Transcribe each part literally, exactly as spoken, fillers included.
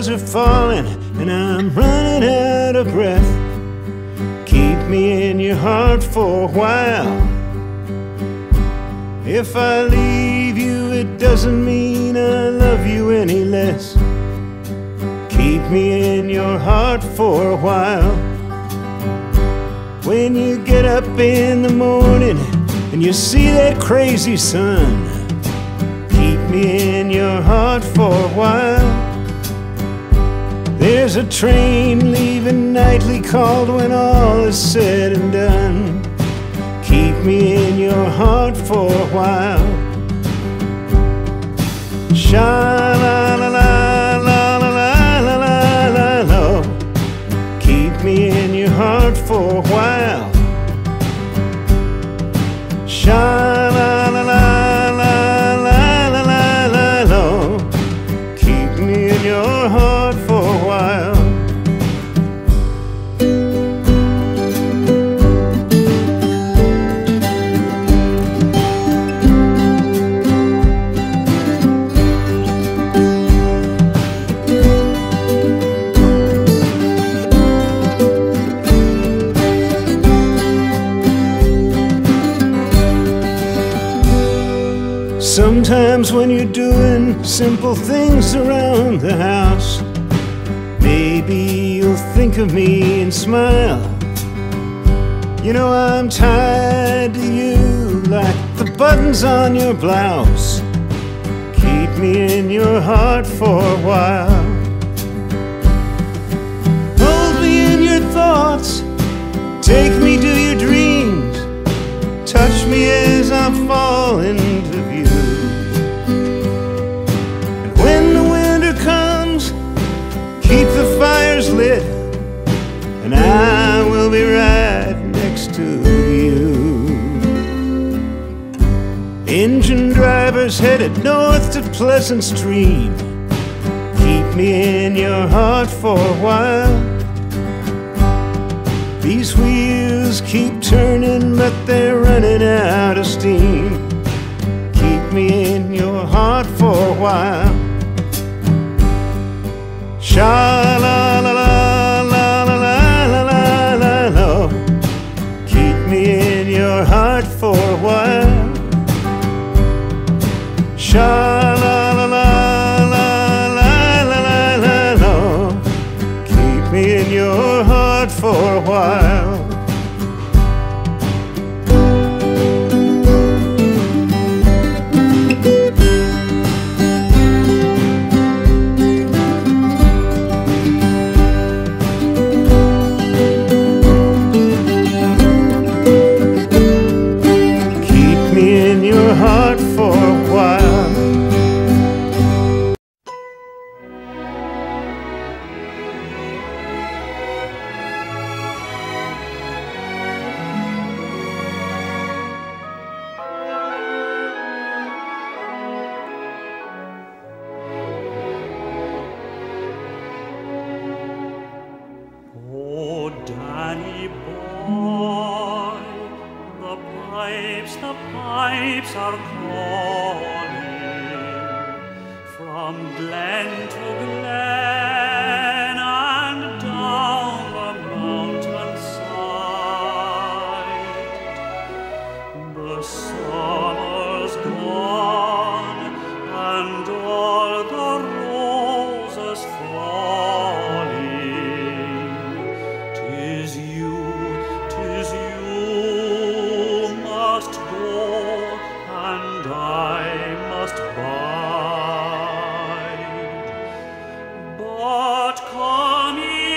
wheels are falling and I'm running out of breath. Keep me in your heart for a while. If I leave you, it doesn't mean I love you any less. Keep me in your heart for a while. When you get up in the morning and you see that crazy sun, keep me in your heart for a while. There's a train leaving nightly called when all is said and done. Keep me in your heart for a while. Sha-la-la-la-la-la-la-la-la. Keep me in your heart for a while. Sha-la-la-la-la-la-la-la. Keep me in your heart for a while. Sometimes when you're doing simple things around the house, maybe you'll think of me and smile. You know I'm tied to you like the buttons on your blouse. Keep me in your heart for a while. Hold me in your thoughts, take me to your dreams, touch me as I fall into view. Keep the fires lit, and I will be right next to you. Engine drivers headed north to Pleasant Stream. Keep me in your heart for a while. These wheels keep turning, but they're running out of steam. Keep me in your heart for a while. Sha-la-la-la-la-la-la-la-la. Keep me in your heart for a while. Sha-la-la-la-la-la-la-la. Keep me in your heart for a while. Heart for a while. Oh, Danny boy, the pipes, the pipes are calling from glen to glen and down the mountainside. The summer's gone and all the roses falling. 'Tis you, 'tis you must go, and I must bide. But come ye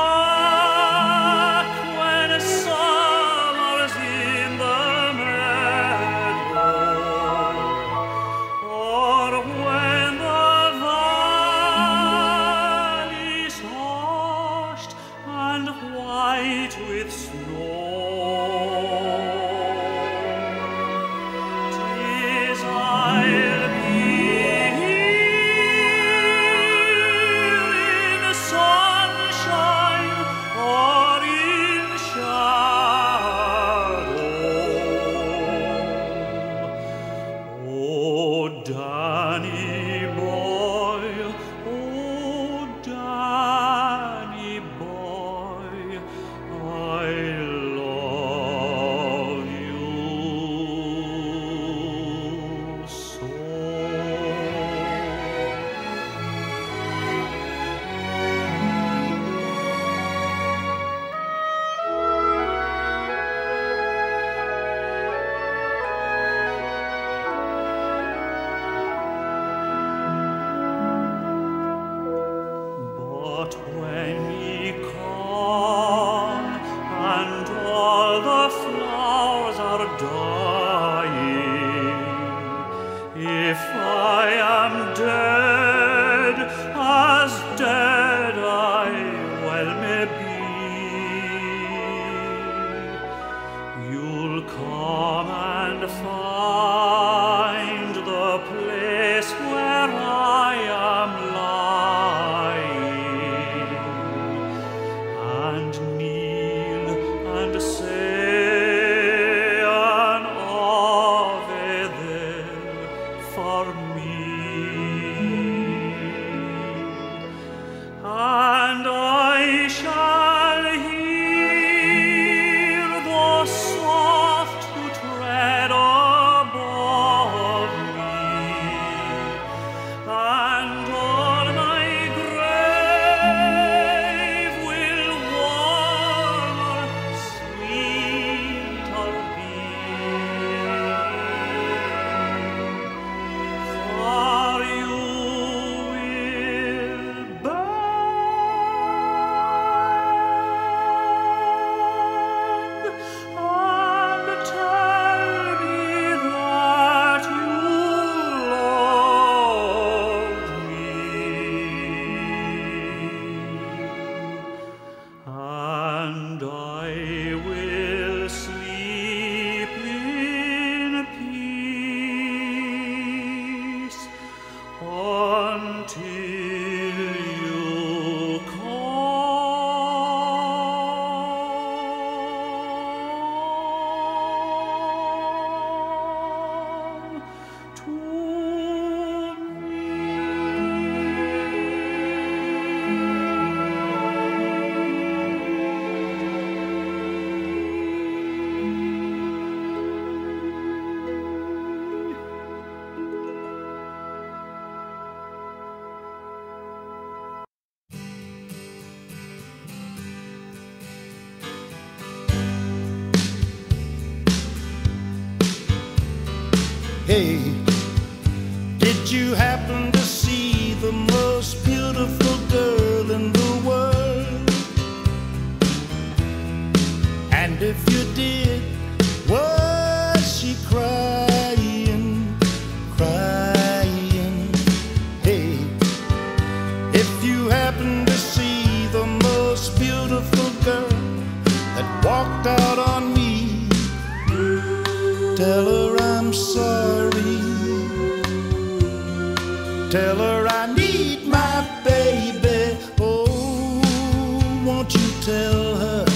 back when summer's in the meadow, or when the valley's hushed and white with snow. Hey, did you happen to see the most beautiful girl in the world? And if you did, was she crying, crying? Hey, if you happen to see the most beautiful girl that walked out on me, tell her I'm sorry. Tell her I need my baby. Oh, won't you tell her